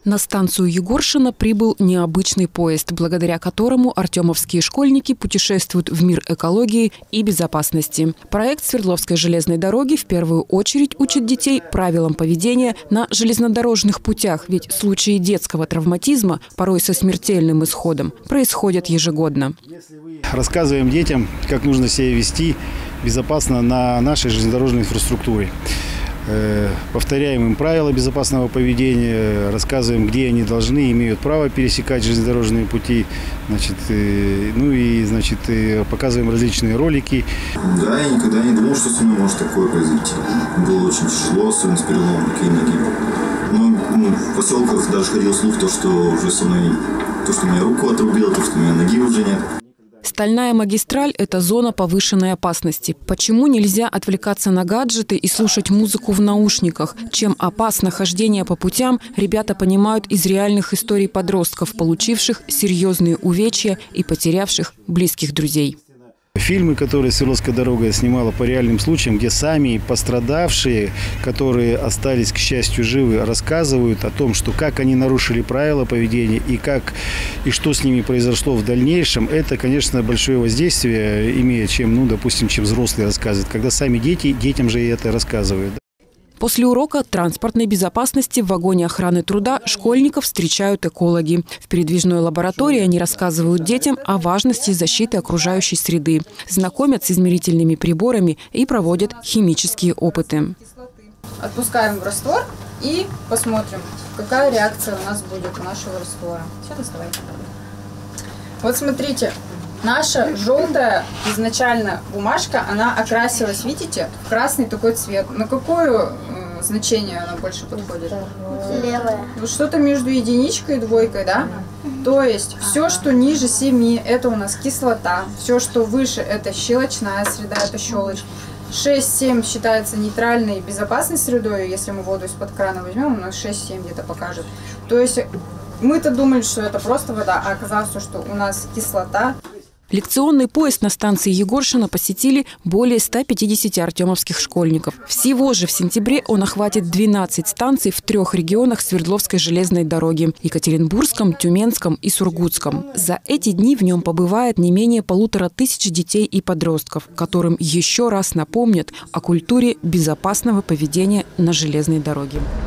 На станцию Егоршина прибыл необычный поезд, благодаря которому артемовские школьники путешествуют в мир экологии и безопасности. Проект Свердловской железной дороги в первую очередь учит детей правилам поведения на железнодорожных путях, ведь случаи детского травматизма, порой со смертельным исходом, происходят ежегодно. Рассказываем детям, как нужно себя вести безопасно на нашей железнодорожной инфраструктуре. Повторяем им правила безопасного поведения, рассказываем, где они должны, имеют право пересекать железнодорожные пути, показываем различные ролики. Да, я никогда не думал, что со мной может такое произойти. Было очень тяжело, особенно с переломом руки и ноги. В поселках даже ходил слух, что уже со мной, что меня руку отрубило, что у меня ноги уже нет. Стальная магистраль – это зона повышенной опасности. Почему нельзя отвлекаться на гаджеты и слушать музыку в наушниках? Чем опасно хождение по путям, ребята понимают из реальных историй подростков, получивших серьезные увечья и потерявших близких друзей. Фильмы, которые Свердловская дорога снимала по реальным случаям, где сами пострадавшие, которые остались, к счастью, живы, рассказывают о том, как они нарушили правила поведения и что с ними произошло в дальнейшем. Это, конечно, большое воздействие имеет, чем взрослые рассказывают, когда сами детям же это рассказывают. После урока транспортной безопасности в вагоне охраны труда школьников встречают экологи. В передвижной лаборатории они рассказывают детям о важности защиты окружающей среды, знакомят с измерительными приборами и проводят химические опыты. Отпускаем в раствор и посмотрим, какая реакция у нас будет у нашего раствора. Все, доставай. Вот смотрите. Наша желтая изначально бумажка, она окрасилась, видите, в красный такой цвет. На какое значение она больше подходит? Левая. Вот что-то между единичкой и двойкой, да? То есть все, что ниже 7, это у нас кислота. Все, что выше, это щелочная среда, это щелочь. 6-7 считается нейтральной и безопасной средой. Если мы воду из-под крана возьмем, у нас 6-7 где-то покажет. То есть мы-то думали, что это просто вода, а оказалось, что у нас кислота. Лекционный поезд на станции Егоршина посетили более 150 артемовских школьников. Всего же в сентябре он охватит 12 станций в 3 регионах Свердловской железной дороги – Екатеринбургском, Тюменском и Сургутском. За эти дни в нем побывает не менее 1500 детей и подростков, которым еще раз напомнят о культуре безопасного поведения на железной дороге.